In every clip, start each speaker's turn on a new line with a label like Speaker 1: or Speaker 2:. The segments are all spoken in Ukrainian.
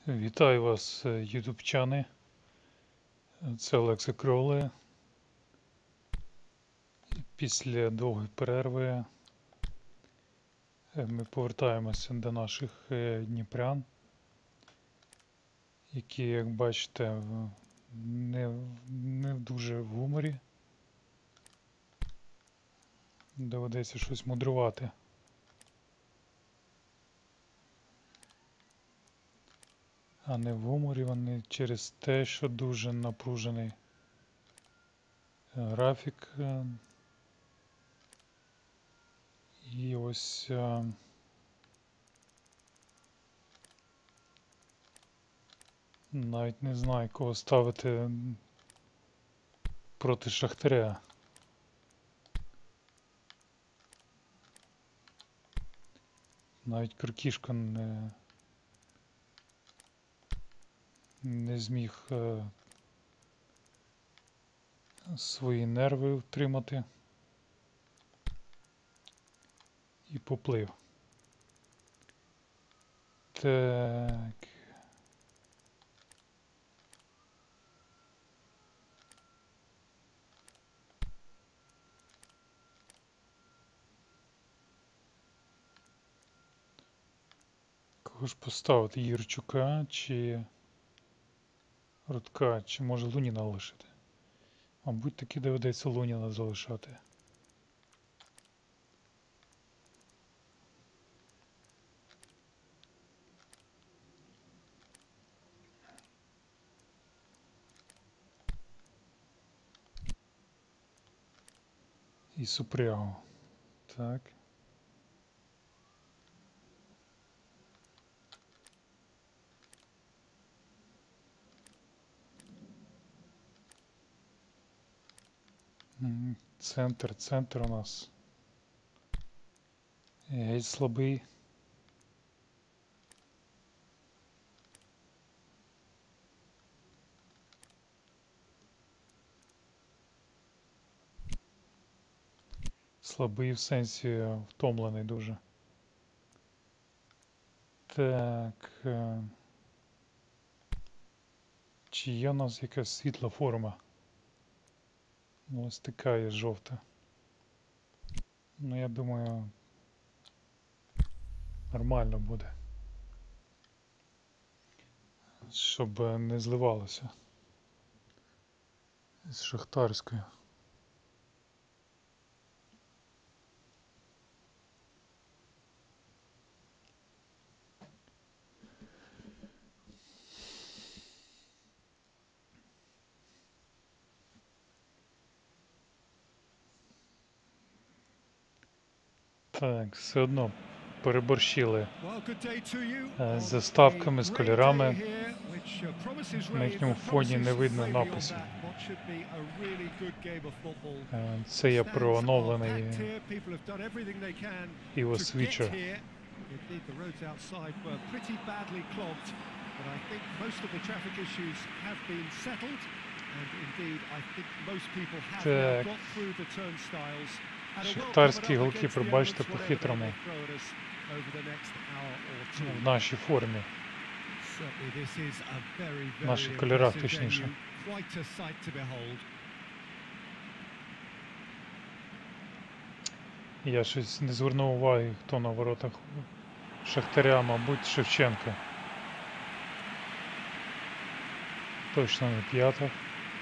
Speaker 1: Вітаю вас, ютубчани. Це Олекса Кроуле. Після довгої перерви ми повертаємося до наших дніпрян, які, як бачите, не дуже в гуморі. Доведеться щось мудрувати. А не в гуморі вони через те, що дуже напружений графік. І ось навіть не знаю, кого ставити проти Шахтаря. Навіть Крикішко не зміг свої нерви втримати і поплив. Так. Кого ж поставити? Юрчука чи Рудка, чи може Луніна лишити? Мабуть, таки доведеться Луніна залишати. І Супрягу. Так. Центр у нас геть слабий. Слабий в сенсі втомлений дуже. Так. Чи є у нас якась світла форма? Ось така є жовта. Ну, я думаю, нормально буде. Щоб не зливалося з шахтарською. Так, все одно переборщили з заставками, з кольорами. На їхньому фоні не видно написів. Це я про оновлений iOS Switcher. Так. Шахтарський голкіпер, бачите, по-хитрому в нашій формі. В наших кольорах, точніше. Я щось не звернув уваги, хто на воротах Шахтаря, мабуть, Шевченко. Точно не П'ятов.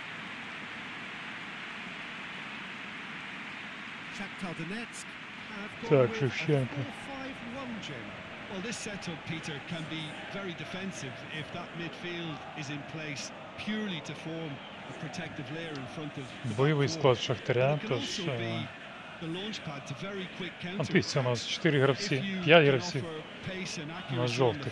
Speaker 1: Так, Шевченко.
Speaker 2: Well, this setup, Peter, can be very defensive if that midfield is in place purely to form a protective layer in front of the
Speaker 1: бойовий склад Шахтаря, тож дивіться, у нас 4 гравці, 5 гравців на жовтих.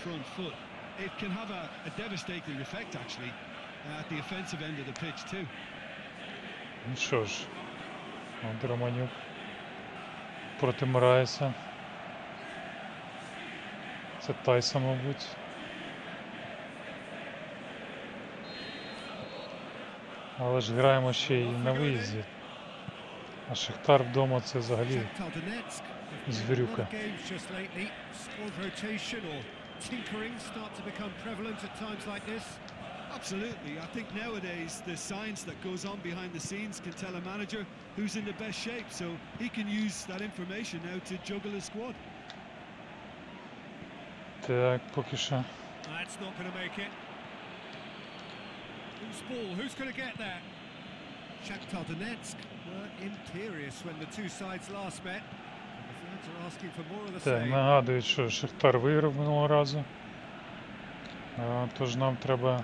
Speaker 1: Ну що ж, Романюк проти Мораєса. Це Тайсон, мабуть. Але ж граємо ще й на виїзді. А Шахтар вдома це взагалі звірюка.
Speaker 3: tinkering start to become prevalent at times like this?
Speaker 2: Absolutely. I think nowadays the science that goes on behind the scenes can tell a manager who's in the best shape, so he can use that information now to juggle his squad.
Speaker 1: Так, поки що.
Speaker 3: That's not going to make it. Who's ball? Who's going to get there? Shakhtar Donetsk were imperious when the two sides last met. And the fans are asking for more of the
Speaker 1: Так,
Speaker 3: same.
Speaker 1: нагадую, що Шахтар виграв минулого разу. Тож нам треба...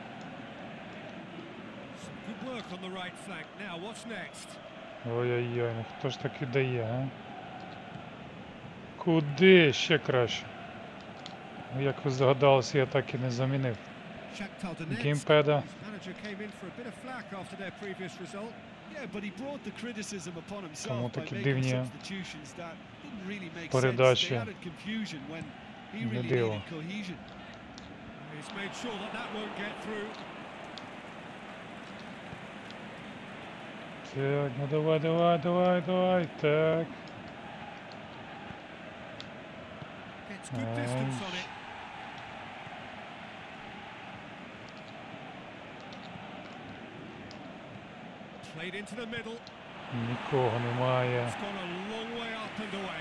Speaker 3: Some good work on the right flank. Now, what's next?
Speaker 1: Ой-ой-ой, ну хто ж так віддає, а? Куди? Ще краще. Як ви здогадалися, я так і не замінив.
Speaker 3: Shakhtar Donetsk.
Speaker 1: Геймпеда.
Speaker 3: His manager came in for a bit of flack after their previous result.
Speaker 2: Yeah, but he brought the criticism upon
Speaker 1: Тому
Speaker 2: himself by
Speaker 1: такі
Speaker 2: making
Speaker 1: дивні
Speaker 2: substitutions that didn't really make sense.
Speaker 1: передачі.
Speaker 2: They added confusion when he
Speaker 1: Не
Speaker 2: really
Speaker 1: диво.
Speaker 2: needed cohesion.
Speaker 3: He's made sure that that won't get through.
Speaker 1: Так, ну давай, так.
Speaker 3: Gets good distance on it. Played into the middle.
Speaker 1: Нікого немає.
Speaker 3: It's gone a long way up and away.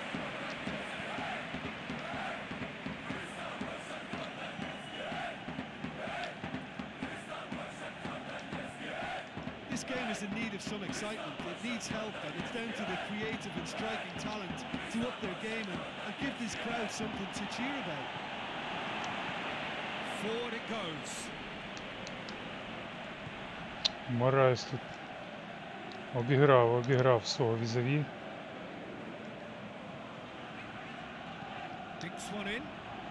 Speaker 2: This game is in need of some excitement. It needs help, and it's down to the creative and striking talent to up their game and give this crowd something to cheer about.
Speaker 3: Forward it goes.
Speaker 1: Морайс тут обіграв свого візаві.
Speaker 3: Dinks one in.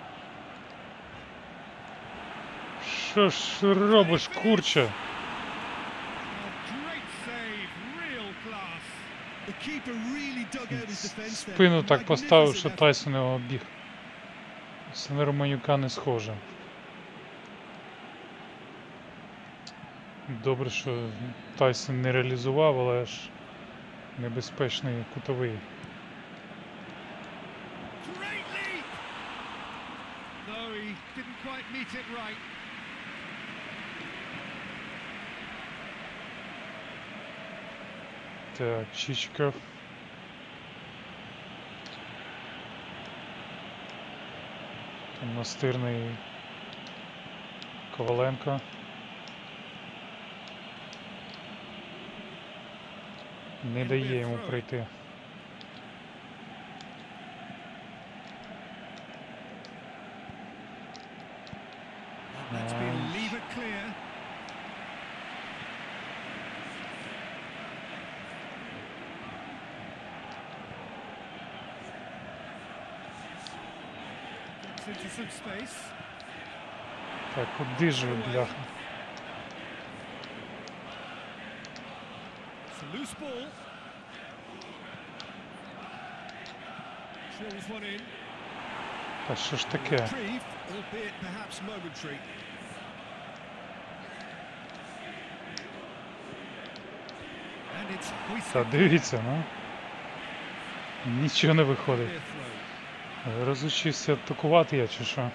Speaker 1: Що ж робиш, курче?
Speaker 3: A great save, real class.
Speaker 2: The keeper really dug out his defence there.
Speaker 1: Спину так поставив, що
Speaker 2: Magnificent effort.
Speaker 1: Тайсон його обіг. Це на Романюка не схоже. Добре, що Тайсон не реалізував, але ж небезпечний кутовий.
Speaker 3: Great leap! No, he didn't quite meet it right.
Speaker 1: Так, Чичиков. Там настирний Коваленко. Не дає йому пройти.
Speaker 3: That's been levered clear. Gets into some space.
Speaker 1: Так, куди ж ви, бляха?
Speaker 3: It's a loose ball. Drills one in.
Speaker 1: Та що ж таке?
Speaker 3: Reprieve, albeit perhaps momentary. And it's
Speaker 1: Та
Speaker 3: hoisted.
Speaker 1: дивіться, ну. Нічого не виходить.
Speaker 3: Clear throw.
Speaker 1: Розучився атакувати я чи що?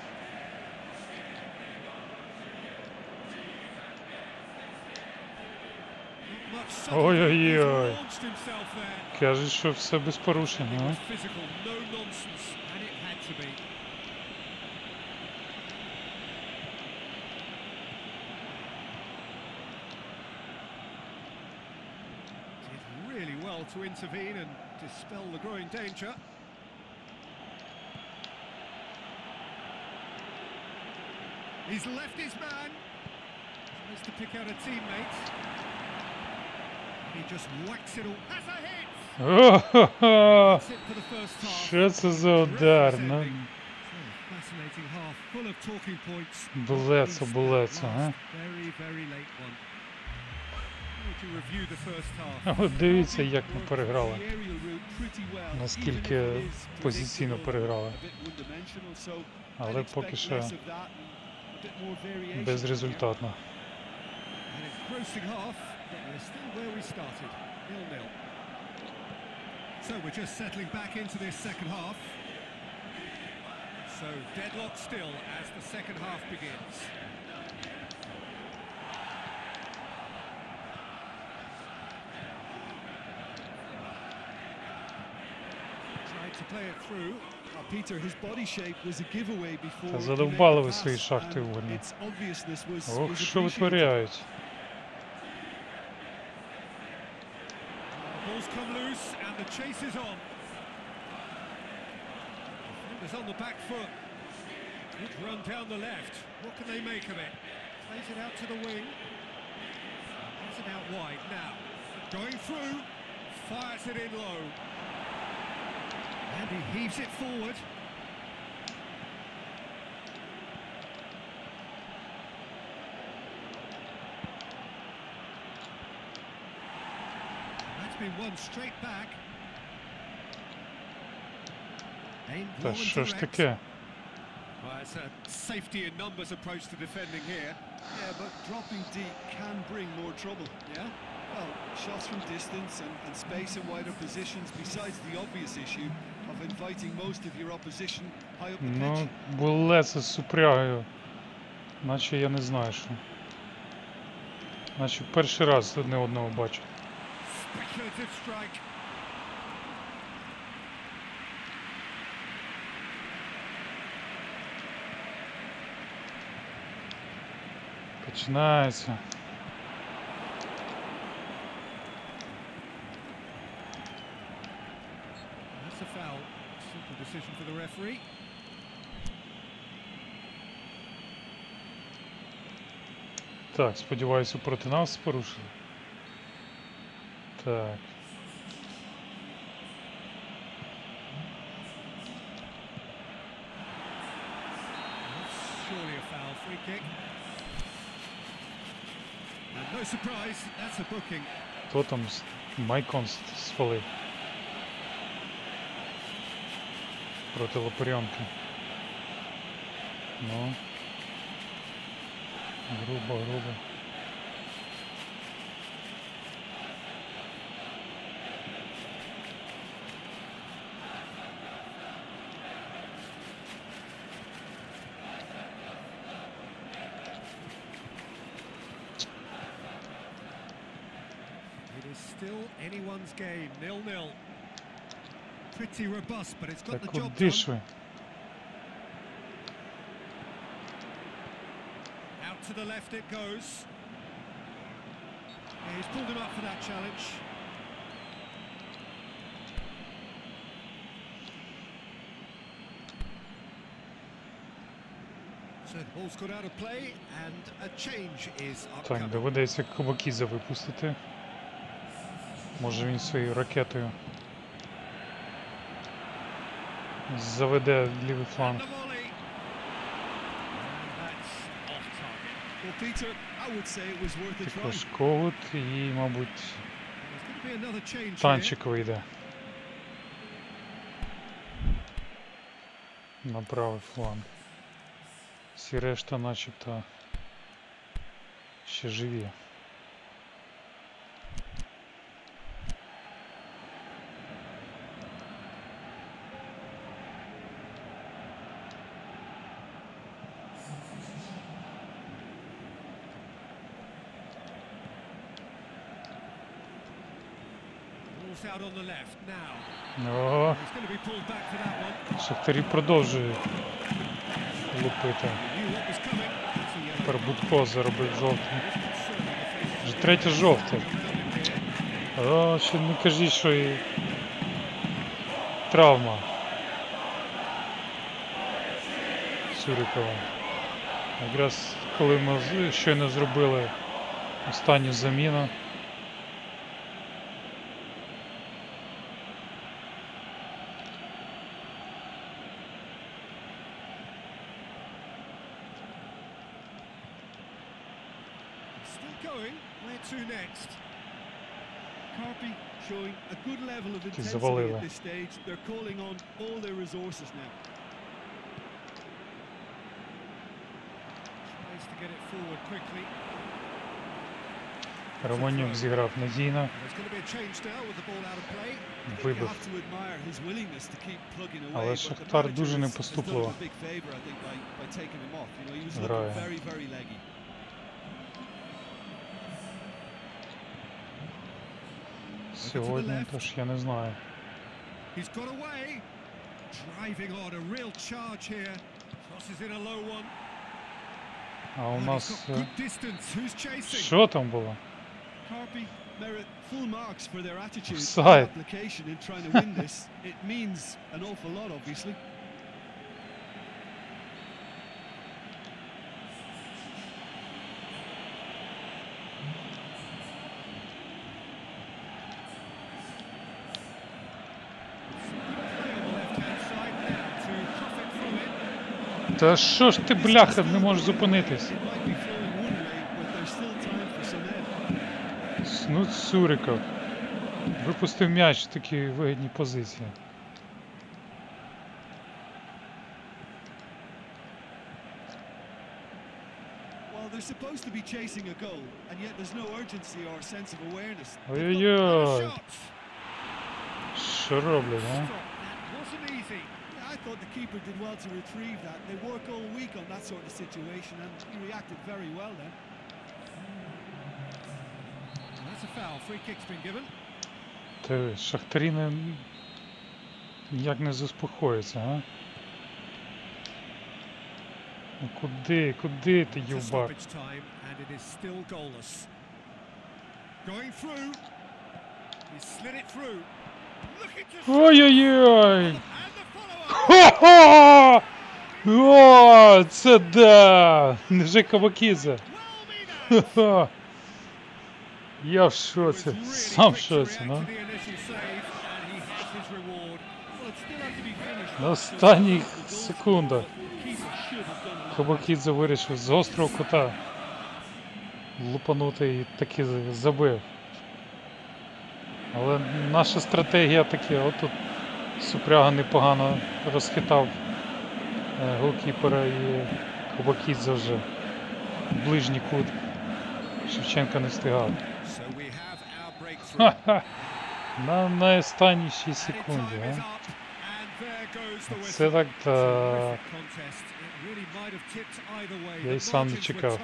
Speaker 3: Not much subtlety.
Speaker 1: Ой-ой-ой.
Speaker 3: He's launched himself there.
Speaker 1: Кажуть, що все без порушень,
Speaker 3: It
Speaker 1: ну.
Speaker 3: was physical, no nonsense, and it had to be. Did really well to intervene and dispel the growing danger. He's left his man. Tries to pick out a teammate. He just whacks it all. Has a hit!
Speaker 1: О-хо-хо!
Speaker 3: That's it for the first half.
Speaker 1: Що це за удар? Ну,
Speaker 3: Fascinating half, full of talking points.
Speaker 1: Булецо,
Speaker 3: Not least
Speaker 1: булецо,
Speaker 3: that
Speaker 1: а?
Speaker 3: last Very, very late one. How would you review the first half?
Speaker 1: От дивіться, як ми переграли.
Speaker 2: The aerial route pretty well,
Speaker 1: Наскільки
Speaker 2: even if it is
Speaker 1: позиційно
Speaker 2: predictable,
Speaker 1: переграли.
Speaker 2: a bit one-dimensional, so
Speaker 1: Але
Speaker 2: I'd
Speaker 1: поки
Speaker 2: expect
Speaker 1: що
Speaker 2: less of that and a bit more variation.
Speaker 1: безрезультатно.
Speaker 3: An engrossing half, but we're still where we started, 0-0. So we're just settling back into this second half. So deadlock still as the second half begins. Tried to play it through.
Speaker 2: Peter, his body shape was a giveaway before
Speaker 1: Та
Speaker 2: he
Speaker 1: задовбали
Speaker 2: made the
Speaker 1: ви свої
Speaker 2: pass,
Speaker 1: шахти
Speaker 2: and
Speaker 1: угольні.
Speaker 2: its obviousness was
Speaker 1: Ох, що
Speaker 2: appreciated.
Speaker 1: витворяють.
Speaker 3: Ball's come loose and the chase is on. Defenders on the back foot. Good run down the left. What can they make of it? Plays it out to the wing. Plays it out wide now. Going through. Fires it in low. And he heaves it forward. That's been won straight back. Aimed
Speaker 1: Та
Speaker 3: low and
Speaker 1: що ж
Speaker 3: direct.
Speaker 1: таке?
Speaker 3: Well, it's a safety in numbers approach to defending here.
Speaker 2: Yeah, but dropping deep can bring more trouble.
Speaker 3: Yeah?
Speaker 2: Well, shots from distance and space in wider positions, besides the obvious issue of inviting most of your opposition high up the pitch.
Speaker 1: Ну, булеце з супрягою. Наче я не знаю що. Наче перший раз одне одного бачу.
Speaker 3: Speculative strike.
Speaker 1: Починається.
Speaker 3: That's a foul. Simple decision for the referee.
Speaker 1: Так, сподіваюся, проти нас порушили. Так.
Speaker 3: That's surely a foul. Free kick. And no surprise, that's a booking.
Speaker 1: Хто там Майкон свалив? Проти Лопарянки. Ну. Грубо, грубо.
Speaker 3: It is still anyone's game, 0-0. Pretty robust, but it's got
Speaker 1: Так
Speaker 3: the job
Speaker 1: куди
Speaker 3: done.
Speaker 1: ж ви?
Speaker 3: Out to the left it goes. Yeah, he's pulled him up for that challenge. So the ball's got out of play and a change is
Speaker 1: Так,
Speaker 3: upcoming.
Speaker 1: доведеться Кобакіза випустити. Може він своєю ракетою заведе лівий фланг.
Speaker 3: The volley. And that's off target.
Speaker 2: Well, Peter, I would say it was worth a try.
Speaker 1: Також Когут і, мабуть,
Speaker 3: There's going to be another change here.
Speaker 1: танчик вийде. На правий фланг. Всі решта начебто ще живі.
Speaker 3: Ball's out on the left now.
Speaker 1: О,
Speaker 3: He's going to be pulled back for that one.
Speaker 1: Шахтарі продовжують лупити.
Speaker 3: He knew what was coming. That's a yellow.
Speaker 1: Тепер Будко заробив жовтий.
Speaker 3: It's concerning the faces
Speaker 1: Вже третє жовте.
Speaker 3: around him here.
Speaker 1: О, ще не кажіть, що і травма Цюрикова. Якраз коли ми щойно зробили останню заміну.
Speaker 3: Still going. Where to next?
Speaker 2: Carpi showing a good level of intensity
Speaker 1: завалили.
Speaker 2: at this stage. They're calling on all their resources now.
Speaker 3: Tries to get it forward quickly.
Speaker 1: Романюк зіграв надійно.
Speaker 3: There's going to be a change now with the ball out of play.
Speaker 2: You
Speaker 1: Вибив.
Speaker 2: have to admire his willingness to keep plugging away,
Speaker 1: Але
Speaker 2: but the
Speaker 1: Шахтар
Speaker 2: manager
Speaker 1: дуже
Speaker 2: has done him
Speaker 1: непоступливо
Speaker 2: a big favour, I think, by taking him off. You know, he was
Speaker 1: грає.
Speaker 2: looking very, very leggy.
Speaker 1: Сьогодні, тож я не знаю.
Speaker 3: He's got away. Driving on, a real charge here. Crosses in a low one.
Speaker 1: А у
Speaker 3: And he's
Speaker 1: нас...
Speaker 3: got good distance. Who's chasing?
Speaker 1: Що там було?
Speaker 2: Carpi merit full marks for their attitude and
Speaker 1: Offside.
Speaker 2: application in trying to win this. It means an awful lot, obviously.
Speaker 3: Play on the left-hand side now to profit from it.
Speaker 1: Та що ж ти, бляха, не можеш зупинитись?
Speaker 2: It might be flowing one way, but there's still time for some ebb.
Speaker 1: Ну, Цуриков. Випустив м'яч в такій вигідній позиції.
Speaker 2: Well, they're supposed to be chasing a goal, and yet there's no urgency or sense of awareness.
Speaker 1: Ой-ой-ой.
Speaker 3: Shot.
Speaker 1: Що роблять, а?
Speaker 3: Stop. That wasn't easy.
Speaker 2: Yeah, I thought the keeper did well to retrieve that. They work all week on that sort of situation, and he reacted very well then.
Speaker 3: That's a foul. Free kick's been given.
Speaker 1: Та Шахтарі ніяк не заспокоїться, а? Ну куди ти,
Speaker 3: It's a
Speaker 1: юбак?
Speaker 3: stoppage time, and it is still goalless. Going through. He slid it through. Looking to shoot.
Speaker 1: Ой-ой-ой!
Speaker 3: And the follow-up.
Speaker 1: Хо-хо! О, це да! Невже Кабакідзе?
Speaker 3: Well mean
Speaker 1: Ха-ха! Я в шоці, сам в шоці, ну. На останніх секундах Кабакідзе вирішив з гострого кута лупанути і таки забив. Але наша стратегія таке, отут Супряга непогано розхитав голкіпера і Кабакідзе вже в ближній кут. Шевченка не встигав. Ха-ха! На останній 6 секунді, а? Це так так. Я й сам не чекав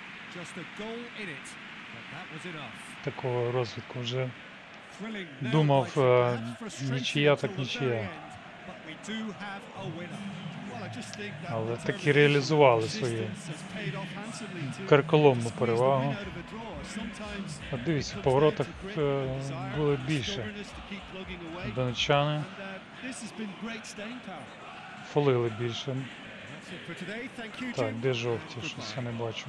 Speaker 1: такого розвитку. Вже думав, нічия так нічия. Але таки реалізували свою карколомну перевагу. А дивіться, в поворотах було більше. Донеччани фолили більше. Так, де жовті? Щось я не бачу.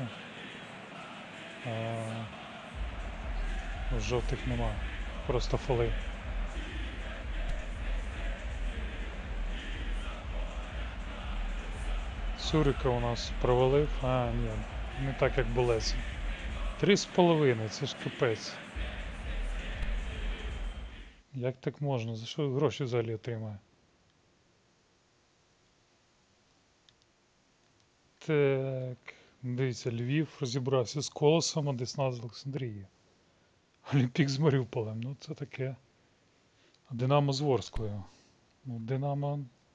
Speaker 1: Жовтих нема. Просто фоли. Цурика у нас провалив. А, ні, не так як Болесі. 3,5, це ж капець. Як так можна? За що гроші взагалі отримає? Так, дивіться, Львів розібрався з Колосом, а Десна з Олександрії. Олімпік з Маріуполем, ну це таке. А Динамо з Ворсклою. Ну, Динамо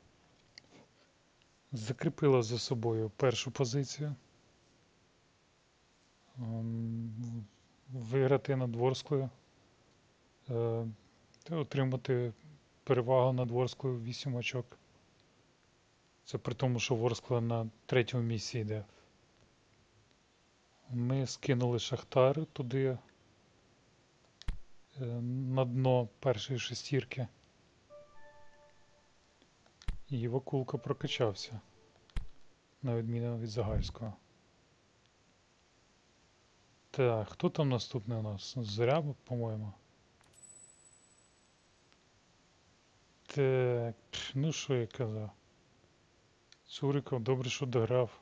Speaker 1: закріпила за собою першу позицію. Виграти над Ворсклою. Отримати перевагу над Ворсклою 8 очок. Це при тому, що Ворскла на 3-му місці йде. Ми скинули Шахтар туди на дно першої шестірки. І Вакулка прокачався, на відміну від Загальського. Так, хто там наступний у нас? Зоря, по-моєму. Так, ну що я казав. Цуриков добре, що дограв.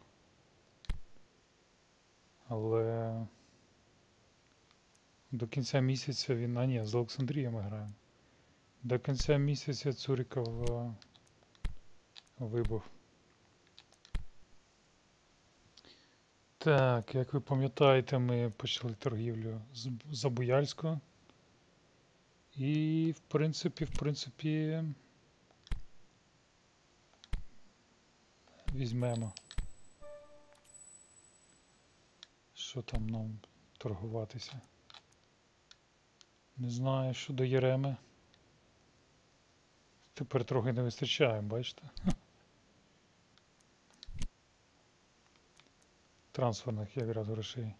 Speaker 1: Але до кінця місяця він... А ні, з Олександрією ми граємо. До кінця місяця Цуриков вибув. Так, як ви пам'ятаєте, ми почали торгівлю з Забуяльського. І, в принципі, візьмемо. Що там нам торгуватися? Не знаю, що до Єреми. Тепер трохи не вистачає, бачите? Трансферних якраз грошей.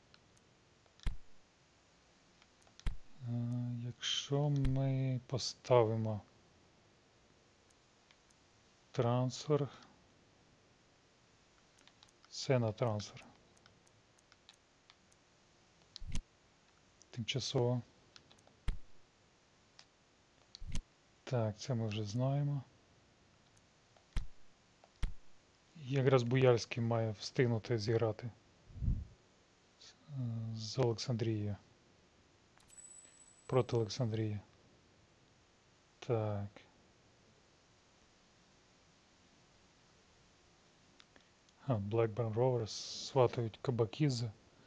Speaker 1: Якщо ми поставимо трансфер, це на трансфер. Тимчасово. Так, це ми вже знаємо. Якраз Буяльський має встигнути зіграти з Олександрією. Проти Олександрії. Так. Blackburn Rovers сватають Кабакідзе.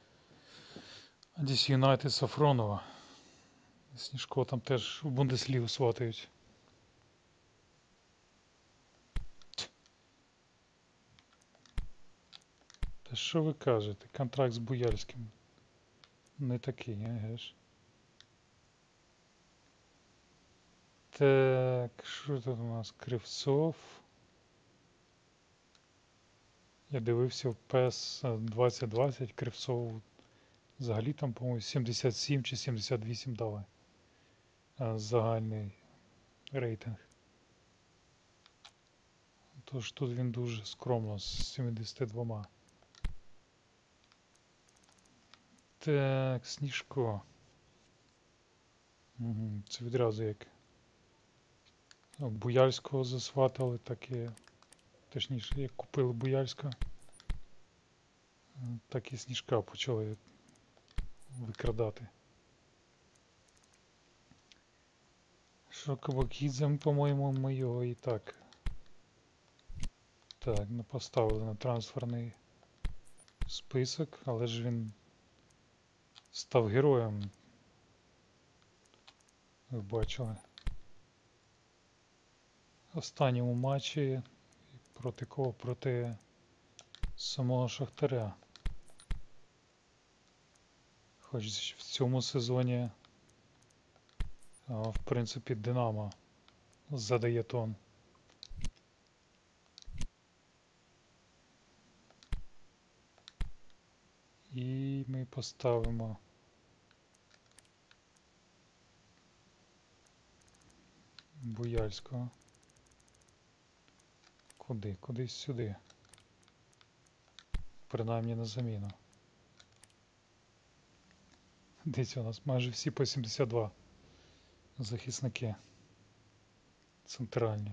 Speaker 1: DC United Сафронова. Сніжко там теж в Бундеслігу сватають. Та що ви кажете? Контракт з Буяльським не такий, еге ж. Так, що тут у нас? Кривцов. Я дивився в PES 2020, Кривцов взагалі там, по-моєму, 77 чи 78 дали. Загальний рейтинг. Тож тут він дуже скромно з 72. Так, Сніжко. Це відразу як Буяльського засватали, так і, точніше, як купили Буяльського, так і Сніжка почали викрадати. Що Кабакідзе, по-моєму, ми його і так не поставили на трансферний список, але ж він став героєм. Ви бачили. В останньому матчі проти кого? Проти самого Шахтаря. Хоч в цьому сезоні, в принципі, Динамо задає тон. І ми поставимо Буяльського. Куди? Кудись сюди. Принаймні на заміну. Дивіться, у нас майже всі по 72 захисники. Центральні.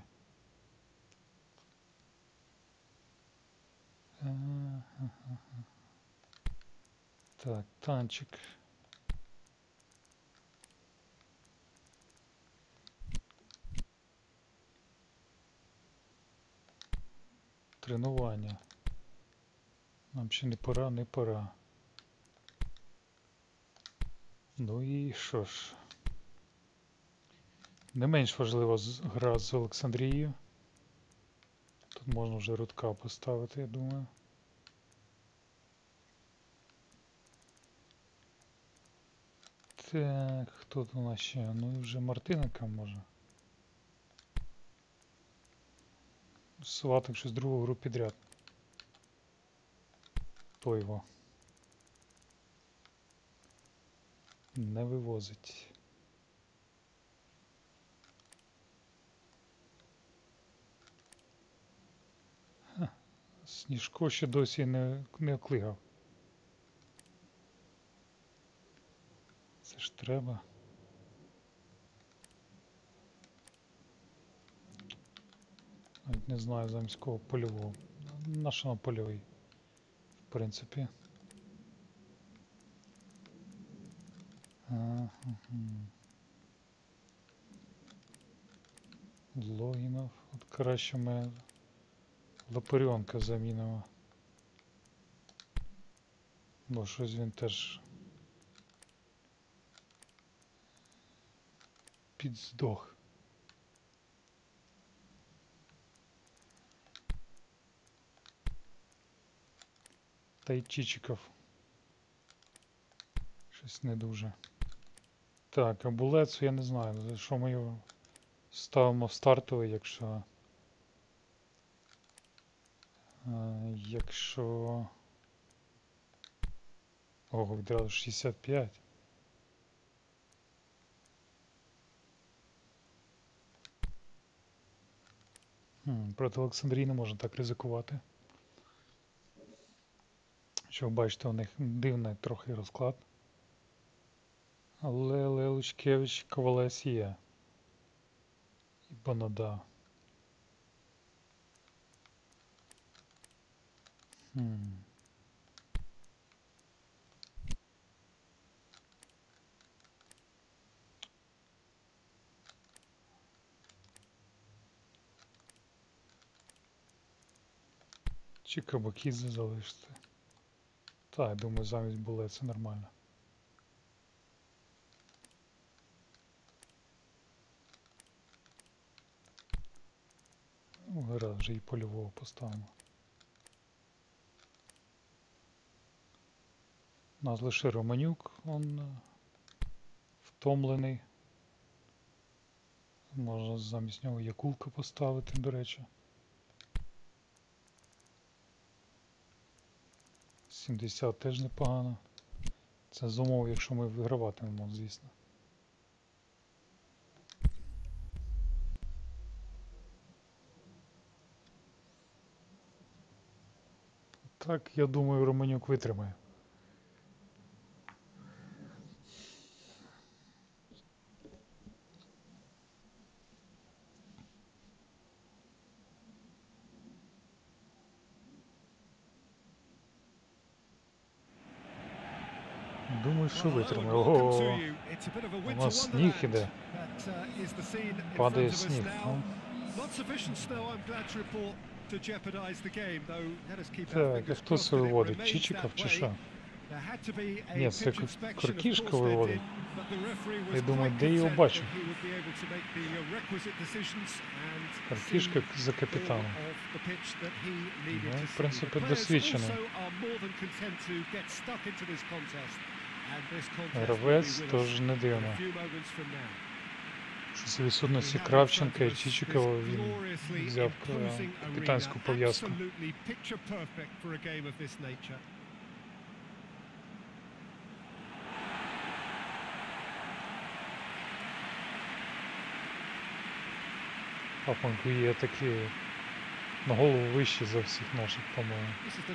Speaker 1: Так, танчик. Тренування. Нам ще не пора, не пора. Ну і що ж. Не менш важлива гра з Олександрією. Тут можна вже Рудка поставити, я думаю. Так, хто тут у нас ще? Ну і вже Мартиненка може. Сваток щось другу гру підряд. То його не вивозить. Сніжко ще досі не оклигав. Це ж треба. Навіть не знаю замість кого польового. Наш на польовий, в принципі. Логінов. От краще ми Лопаренка замінимо. Бо щось він теж підздох. Та й Чичиков щось не дуже. Так, а Булецу я не знаю, за що ми його ставимо в стартовий, якщо... Ого, відразу 65. Проти Олександрії не можна так ризикувати. Що ви бачите, у них дивний трохи розклад. Але Лучкевич, Ковалець є. І Бонада. Чи Кабакідзе залишити? Так, я думаю, замість Буле це нормально. Ну, гаразд, вже і польового поставимо. У нас лише Романюк, он втомлений. Можна замість нього Якулка поставити, до речі. 70 теж непогано. Це з умов, якщо ми виграватимемо, звісно. Так, я думаю, Романюк витримає. Думаю, що витримає. Ого, у нас сніг іде. Падає сніг. Так, а хто це виводить? Чичиков чи що? Ні, це Коркішко виводить. Я думаю, де я його бачу? Коркішко за капітаном. Ну, в принципі, досвідчений. Гравець теж не дивно. Що це відсутності Кравченка і Чичикова він взяв капітанську пов'язку. Папанку є такі на голову вищі за всіх наших, по-моєму.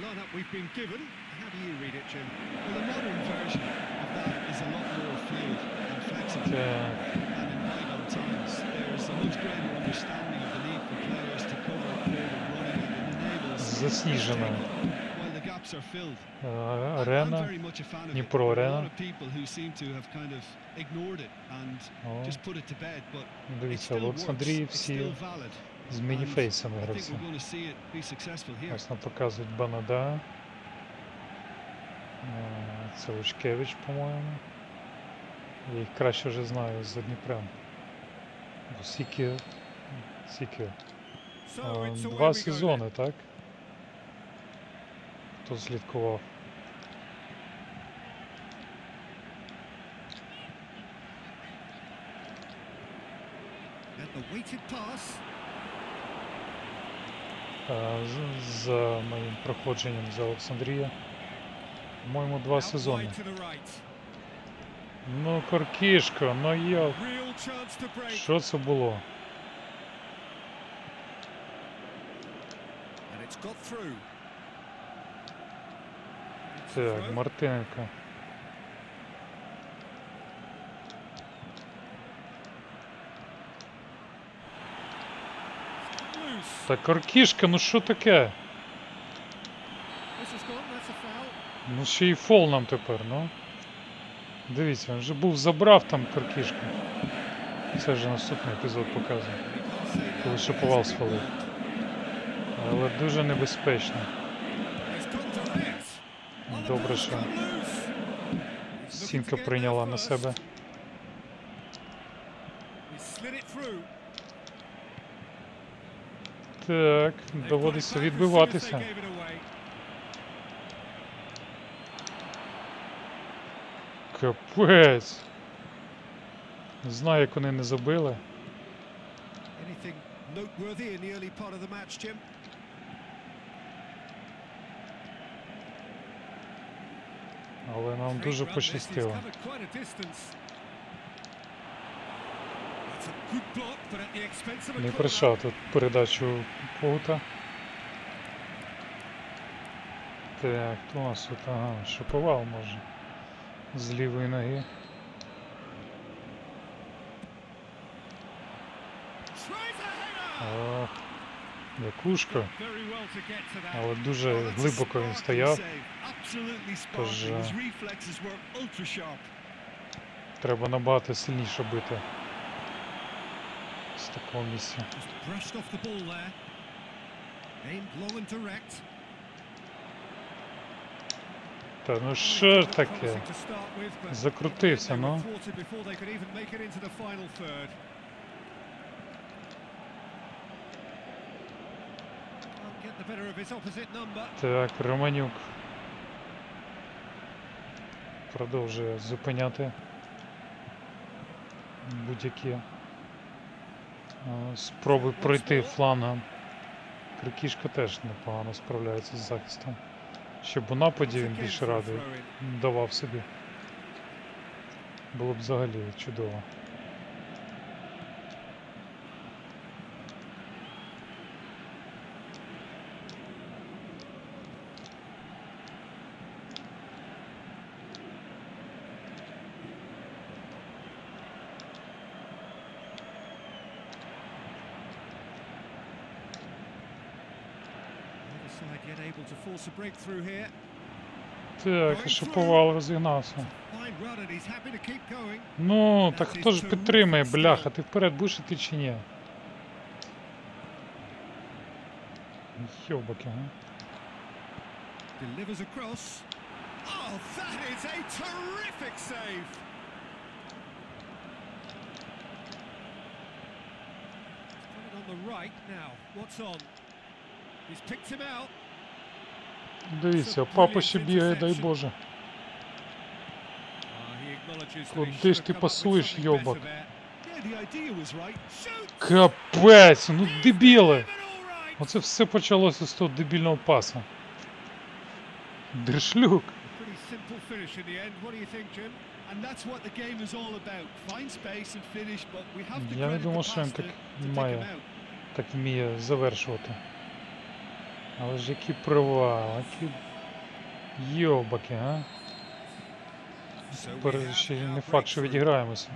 Speaker 1: Засніжена арена, Дніпро арена. Дивіться, в Олександрії всі з мініфейсами гравці. Ось нам показують Бонада. Це Лучкевич, по-моєму. Я їх краще вже знаю за Дніпрем. Скільки 2 сезони, так? Хто слідкував? За моїм проходженням за Олександрія. По-моєму, 2 сезони. Ну, Коркішко, ну йо. Що це було? Так, Мартиненко. Та Коркішко, ну що таке? Ну ще й фол нам тепер, ну. Дивіться, він вже був забрав там Коркішко. Це вже наступний епізод показує. Коли Шаповал сфалив. Але дуже небезпечно. Добре, що стінка прийняла на себе. Так, доводиться відбиватися. Капець. Не знаю, як вони не забили.
Speaker 3: Anything noteworthy in the early part of the match, Jim?
Speaker 1: Але нам дуже пощастило. Не прийшов тут передачу Поута. Так, хто у нас тут? Ага, Шаповал може. З лівої ноги. Ох, Якушка. Але дуже глибоко він стояв. Тож треба набагато сильніше бити з такого місця. Та ну що ж таке? Закрутився, ну. Так, Романюк продовжує зупиняти будь-які спроби пройти флангом. Крикішка теж непогано справляється з захистом. Щоб у нападі він більше ради давав собі. Було б взагалі чудово. Так, і Шаповал розігнався. Ну, так хто ж підтримає, бляха, ти вперед будеш іти чи ні? Йобаки, га?
Speaker 3: Delivers across. Oh, that is a terrific save. He's got it on the right now. What's on? He's picked him out.
Speaker 1: Дивіться, папа ще бігає, дай Боже. Куди ж ти пасуєш, йобак? Капець, ну дебіли! Оце все почалося з того дебільного паса. Дершлюк. Я не думав, що він так має, так вміє завершувати. Але ж які провал, які йобаки, а? Тепер ще не факт, що відіграємося.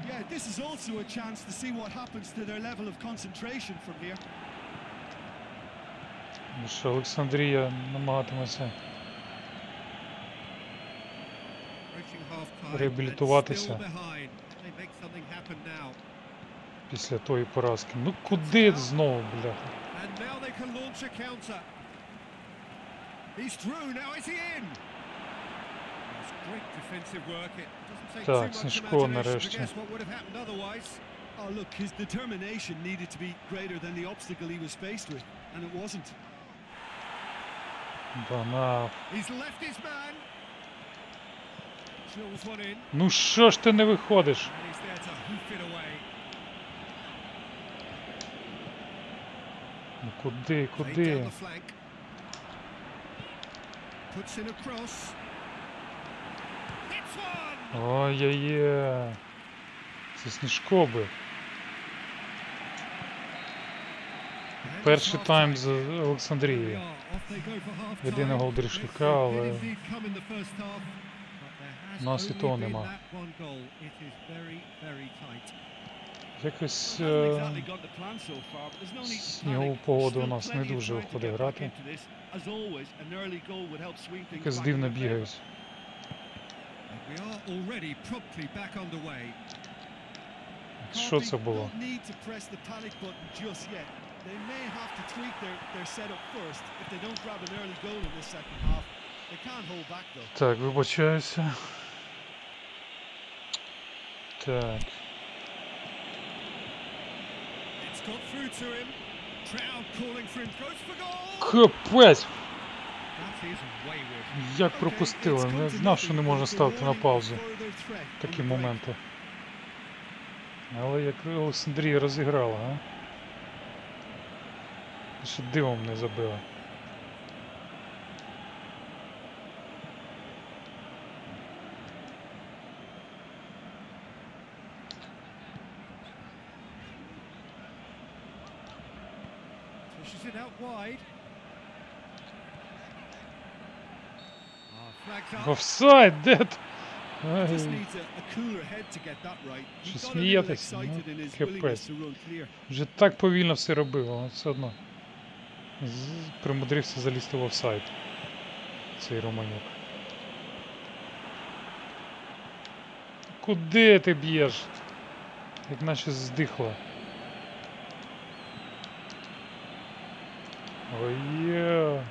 Speaker 1: Що Олександрія намагатиметься реабілітуватися після тої поразки. Ну куди знову, бляха? Так, Снежко нарешті.
Speaker 2: Oh, look, his determination needed to be greater than the obstacle he was faced with, and it wasn't.
Speaker 3: He's left his man. Drills one in.
Speaker 1: Ну що ж ти не виходиш?
Speaker 3: And he's there to hoof it away.
Speaker 1: Ну куди,
Speaker 3: Played
Speaker 1: куди?
Speaker 3: down the flank. Puts in a cross. Hits one.
Speaker 1: Ой-ой-ой. Це Снежко бив. Перший тайм з Олександрії. Єдиний гол Дершлюка, але у нас і того нема. Якось снігову погоду у нас не дуже виходить грати. Якось дивно бігають. Що це було?
Speaker 2: They may have to tweak their setup first if they don't grab an early goal in this second half. They can't hold back though.
Speaker 1: Так, вибачаюся. Так.
Speaker 3: It's got through to him. Crowd calling for him. Goes for goal.
Speaker 1: Капець!
Speaker 3: That is wayward.
Speaker 1: Як
Speaker 2: Okay,
Speaker 1: пропустили.
Speaker 2: it's
Speaker 1: Не
Speaker 2: come to
Speaker 1: знав, що
Speaker 2: nothing,
Speaker 1: не
Speaker 2: but
Speaker 1: можна
Speaker 2: it's a
Speaker 1: ставити на
Speaker 2: warning of
Speaker 1: паузу.
Speaker 2: further threat on
Speaker 1: Такі
Speaker 2: the break.
Speaker 1: моменти. Але як Олександрія розіграла, а? Ще дивом не забила.
Speaker 3: Pushes it out wide. Flags up.
Speaker 1: Офсайд, дед!
Speaker 2: Just needs a cooler head to get that right. He
Speaker 1: Що
Speaker 2: got a little
Speaker 1: сміятись?
Speaker 2: excited
Speaker 1: Ну,
Speaker 2: in his
Speaker 1: капець.
Speaker 2: willingness to run clear.
Speaker 1: Вже так повільно все робив, але все одно. Примудрився залізти в офсайд. Цей Романюк. Куди ти б'єш? Як наче здихла. Ой-є.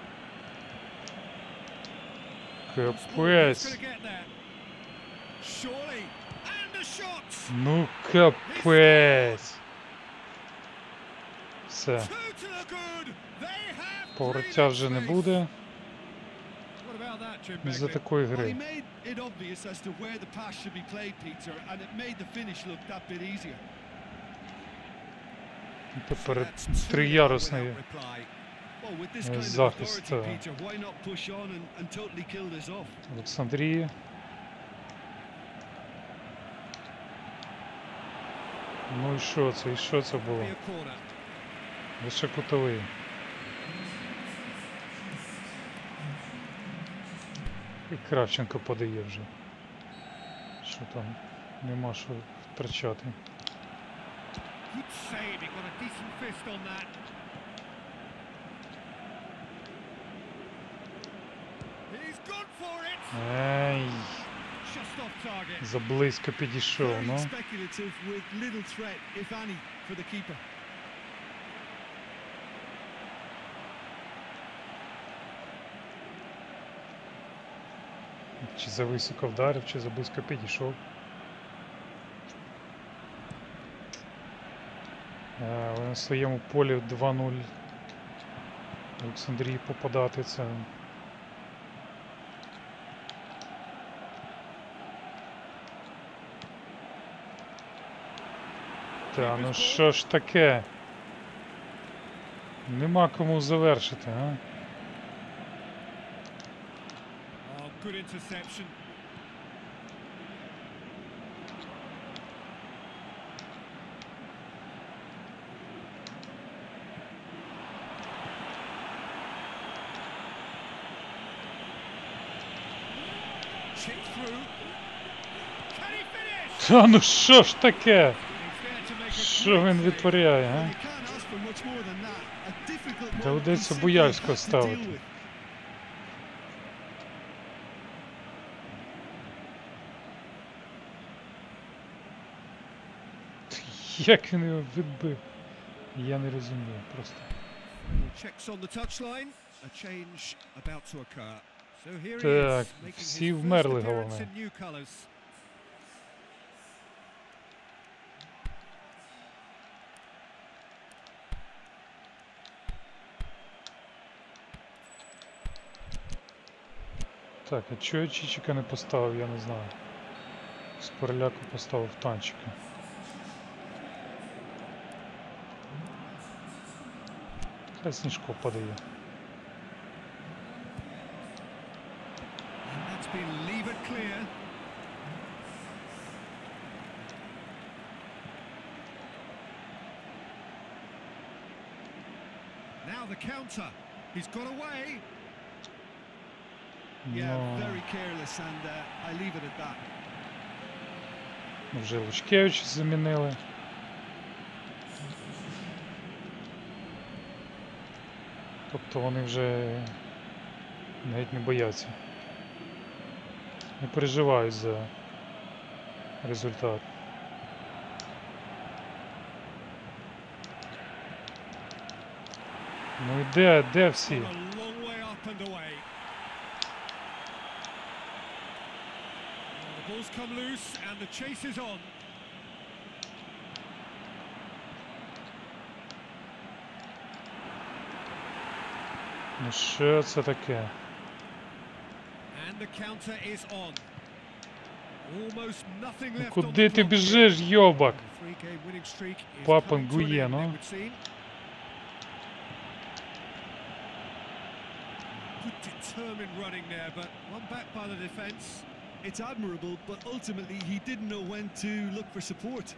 Speaker 3: It's
Speaker 1: Капець.
Speaker 3: gonna get there. Surely. And a shot.
Speaker 1: Ну капець. Все.
Speaker 3: Two to the good. They have
Speaker 1: Повороття вже не буде
Speaker 3: What about that, Jim
Speaker 1: із-за
Speaker 3: Begley?
Speaker 1: такої
Speaker 2: Well, he
Speaker 1: гри.
Speaker 2: made it obvious as to where the pass should be played, Peter, and it made the finish look that bit easier.
Speaker 1: Тепер
Speaker 3: That's two
Speaker 1: триярусний
Speaker 3: without reply.
Speaker 2: Well, with this kind of
Speaker 1: захист
Speaker 2: authority, Peter, why not push on and totally kill this off?
Speaker 1: Олександрії. Ну і що це? І що це було?
Speaker 3: Be a corner.
Speaker 1: Лише кутовий. І Кравченко подає вже. Що там? Нема що втрачати.
Speaker 3: Good save. He got a decent fist on that. He's gone for it.
Speaker 1: Ей,
Speaker 3: Just off target.
Speaker 1: заблизько підійшов,
Speaker 2: Very
Speaker 1: ну.
Speaker 2: speculative with little threat, if any, for the keeper.
Speaker 1: Чи зависоко вдарив, чи заблизько підійшов. Але на своєму полі 2-0 Олександрії попадати це. Та ну що ж таке? Нема кому завершити, а?
Speaker 3: Oh, good interception. Chip through. Can he finish?
Speaker 1: Та ну що ж таке?
Speaker 3: He's there to make a
Speaker 1: Що
Speaker 3: great
Speaker 1: він
Speaker 3: save.
Speaker 1: витворяє,
Speaker 2: Well,
Speaker 1: а?
Speaker 2: you can't ask for much more than that. A difficult moment he
Speaker 1: Доведеться
Speaker 2: simply
Speaker 1: Буяльського
Speaker 2: has to
Speaker 1: ставити.
Speaker 2: deal with.
Speaker 1: Як він його відбив? Я не розумію просто.
Speaker 3: Checks on the touchline. A change about to occur. So here he
Speaker 1: Так,
Speaker 3: is, making
Speaker 1: всі
Speaker 3: his first
Speaker 1: вмерли,
Speaker 3: appearance
Speaker 1: головне.
Speaker 3: in new colours.
Speaker 1: Так, а чого я Чичика не поставив, я не знаю. З переляку поставив танчика. Хай Сніжко подає.
Speaker 3: And that's been levered clear. Now the counter. He's got away.
Speaker 2: Yeah,
Speaker 1: Ну,
Speaker 2: very careless, and I leave it at that.
Speaker 1: вже Лучкевич замінили. Тобто вони вже навіть не бояться. Не переживають за результат. Ну і де всі?
Speaker 3: Gone a long way up and away. The ball's come loose and the chase is on.
Speaker 1: Ну що це таке?
Speaker 3: And the counter is on. Almost nothing
Speaker 1: Ну
Speaker 3: left on
Speaker 1: куди
Speaker 3: the
Speaker 1: ти
Speaker 3: clock.
Speaker 1: біжиш, йобак?
Speaker 3: The three-game winning streak is
Speaker 1: Папа
Speaker 3: coming to an
Speaker 1: Гує,
Speaker 3: end,
Speaker 1: ну.
Speaker 3: it would seem. Good determined running there, but one back by the defence.
Speaker 2: It's admirable, but ultimately he didn't know when to look for support.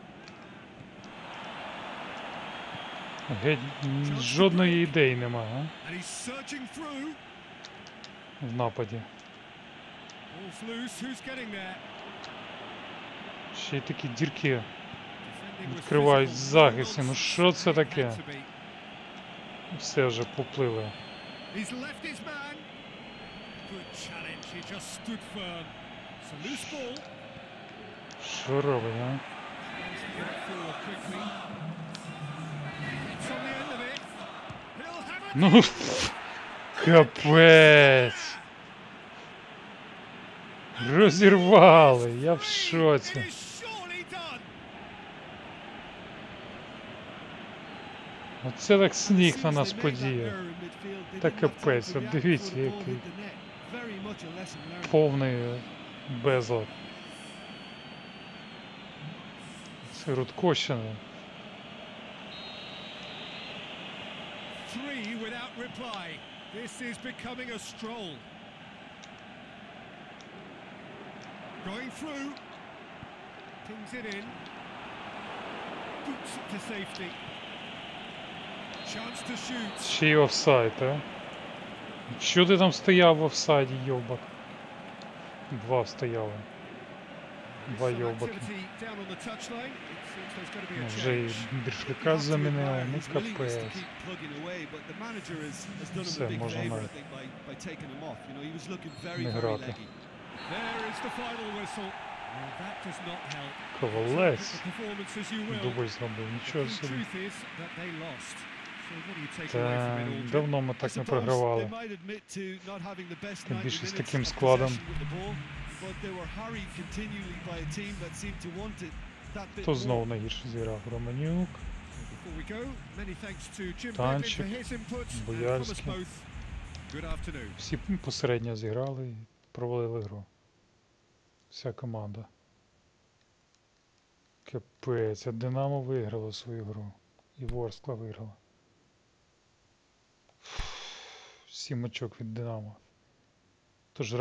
Speaker 1: Геть жодної ідеї немає,
Speaker 3: And he's searching through.
Speaker 1: а? В нападі.
Speaker 3: Ball's loose, who's getting there?
Speaker 1: Ще й такі дірки
Speaker 3: Defending was
Speaker 1: відкривають
Speaker 3: physical,
Speaker 1: в
Speaker 3: no
Speaker 1: захисті. Ну
Speaker 3: nonsense,
Speaker 1: що це
Speaker 3: and it
Speaker 1: таке?
Speaker 3: had to be.
Speaker 1: Все вже поплили.
Speaker 3: He's left his man. Good challenge, he just stood firm. It's a loose ball.
Speaker 1: Що робить, а?
Speaker 3: Tries to get it forward quickly. It's on the end of it. He'll have it.
Speaker 1: Ну, капець. Розірвали, я в
Speaker 3: It
Speaker 1: шоці.
Speaker 3: is surely done.
Speaker 1: Оце так сніг на
Speaker 2: As soon as
Speaker 1: нас
Speaker 2: they made that
Speaker 1: подіяв.
Speaker 2: error in midfield, they
Speaker 1: Та
Speaker 2: didn't have time
Speaker 1: капець,
Speaker 2: to
Speaker 1: от
Speaker 2: react
Speaker 1: дивіться,
Speaker 2: before the ball
Speaker 1: який
Speaker 2: hit the net. Very much a lesson learned.
Speaker 1: повний безлад. Це Рудкощина.
Speaker 3: 3 without reply. This is becoming a stroll. Going through. Pings it in. Boots it to safety. Chance to shoot.
Speaker 1: Ще й офсайд, а? Що ти там стояв в офсайді, йобак? Два стояли. Два
Speaker 3: Some
Speaker 1: йобаки.
Speaker 3: activity down on the touchline. It seems there's going to be
Speaker 1: Ну,
Speaker 3: a
Speaker 1: вже і
Speaker 3: change.
Speaker 1: Біршлика замінили, ну
Speaker 2: His willingness to
Speaker 1: капець.
Speaker 2: keep plugging away, but the manager has done him
Speaker 1: Все,
Speaker 2: a big
Speaker 1: можна
Speaker 2: favour, I
Speaker 1: навіть
Speaker 2: think, by taking him off. You know, he was looking very,
Speaker 1: не
Speaker 2: very
Speaker 1: грати.
Speaker 2: leggy.
Speaker 3: There is the final whistle. Well, that does not help.
Speaker 1: Ковалець.
Speaker 3: Interpret the performance as you will.
Speaker 1: Дубль зробив,
Speaker 3: The
Speaker 1: нічого
Speaker 3: key
Speaker 1: собі.
Speaker 3: truth is that they lost. So what do you take away from
Speaker 1: Та
Speaker 3: it all, Jim?
Speaker 1: давно ми
Speaker 2: I
Speaker 1: так не
Speaker 2: suppose
Speaker 1: програвали.
Speaker 2: they might admit to not having the best
Speaker 1: Тим
Speaker 2: 90
Speaker 1: більше з
Speaker 2: minutes
Speaker 1: таким
Speaker 2: of
Speaker 1: складом.
Speaker 2: possession with the ball, but they were harried continually by a team that seemed to want it that bit
Speaker 1: Хто
Speaker 2: more.
Speaker 1: знову найгірше зіграв? Романюк.
Speaker 3: Before we go, many thanks to Jim Beglin
Speaker 1: Танчик,
Speaker 3: for his input and from us
Speaker 1: Боярський.
Speaker 3: both. Good afternoon.
Speaker 1: Всі посередньо зіграли і провалили гру. Вся команда. Капець, а Динамо виграло свою гру. І Ворскла виграла. 7 очок від Динамо. Тож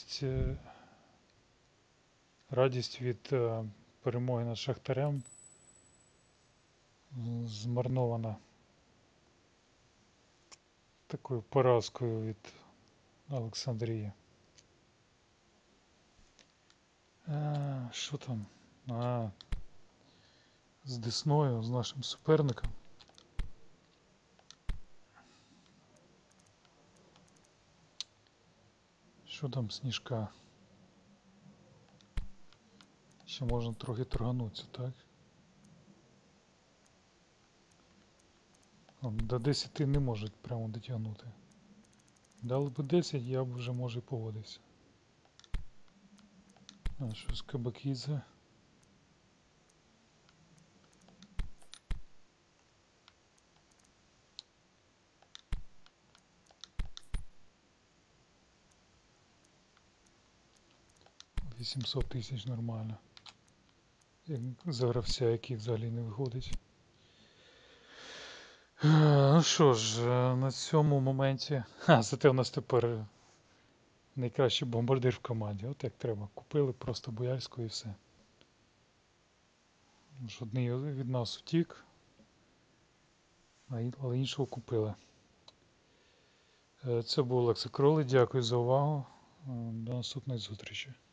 Speaker 1: радість від перемоги над Шахтарем змарнована такою поразкою від Олександрії. Що там? З Десною, з нашим суперником. Що там Сніжка? Ще можна трохи торганутися, так? До 10 не можуть прямо дотягнути. Дали б 10, я б вже може і погодився. А що з Кабакідзе? $800 000 нормально. Як за гравця, який взагалі не виходить. Ну що ж, на цьому моменті... Зате в нас тепер найкращий бомбардир в команді. От як треба. Купили просто Боярського і все. Жодний від нас утік. Але іншого купили. Це був Олекса Кролий. Дякую за увагу. До наступної зустрічі.